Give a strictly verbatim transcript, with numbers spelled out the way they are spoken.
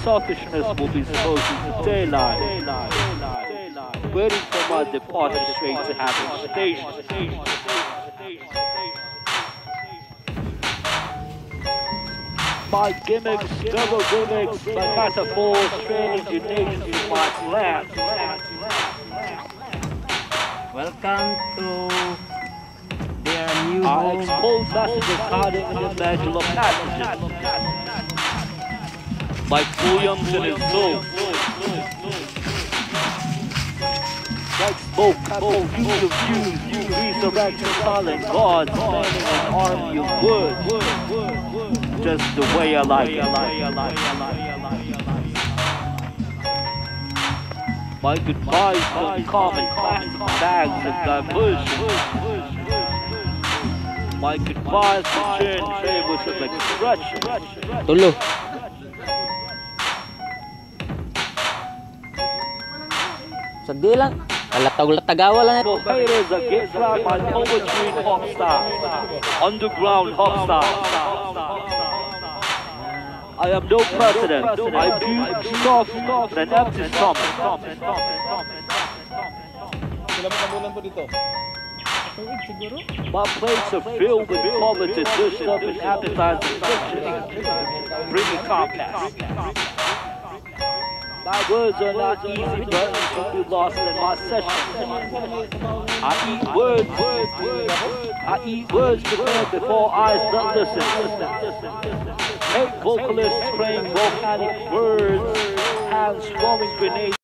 selfishness will be supposed to daylight, waiting for my departure straight to having station. My gimmicks, double gimmicks, my metaphors, strange nations in my land. Welcome to their new I home. expose messages hiding in the medulla passages. Like Williams in his soul. Like smoke, smoke, future views, resurrection calling God, standing an army of wood. Just the way I like it. My goodbyes don't come in plastic bags of diversion. My goodbyes return favors of expression. Tulo. Sagdi lang. Latag-latagawa lang For haters, I get flat my poetry in hop style. Underground hop style. I am no president. I puke stuff in an empty stomach. My plates are filled with coveted dishes and appetizing dishes. Bringing compact. My words are not easy buttons to be lost in my session. I eat words, I eat words prepared before eyes that listen. Make vocalists spraying volcanic words, hands throwing grenades.